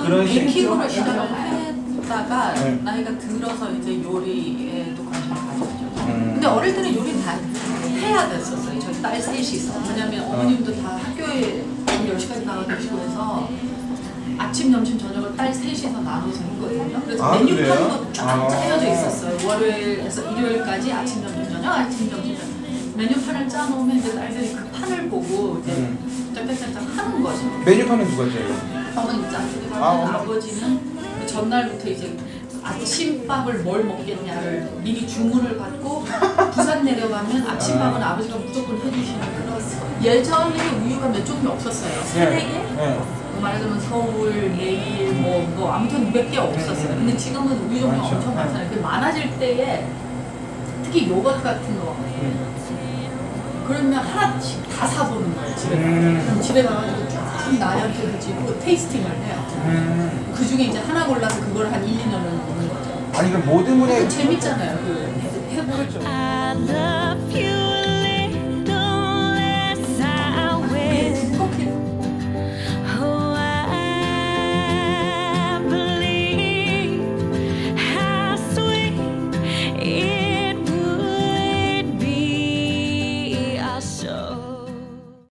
베이킹으로 시작을 했다가 나이가 들어서 이제 요리에도 관심을 가졌죠. 근데 어릴 때는 요리는 다 해야 됐었어요. 저희 딸 셋이서. 왜냐면 어머님도 다 학교에 10시까지 나가 계시고 해서 아침, 점심, 저녁을 딸 셋이서 나눠서 했거든요. 그래서 메뉴판도 딱 짜여져 있었어요. 월요일에서 일요일까지 아침, 점심, 저녁, 아침, 점심, 저녁. 메뉴판을 짜놓으면 이제 딸들이 그 판을 보고 이제 짝짝짝짝 하는 거죠. 메뉴판은 누가 짜요? 어머니 짜주고 아버지는 그 전날부터 이제 아침밥을 뭘 먹겠냐를 미리 주문을 받고 부산 내려가면 아침밥은 아버지가 무조건 해주시는 그런. 예전에 우유가 몇 종류 없었어요. 세네 개? 말하자면 서울, 매일 뭐 아무튼 몇 개 없었어요. 근데 지금은 우유 종류가 엄청 많잖아요. 그 많아질 때에 특히 요거트 같은 거 그러면 하나씩 다 사보는 거예요. 집에 그럼 집에 가가지고 쫙 나한테 가지고 테이스팅을 해요. 그 중에 이제 하나 골라서 그걸 한 1, 2년을 먹는 거죠. 아니 그 모든 분의 재밌잖아요. 그 해보죠.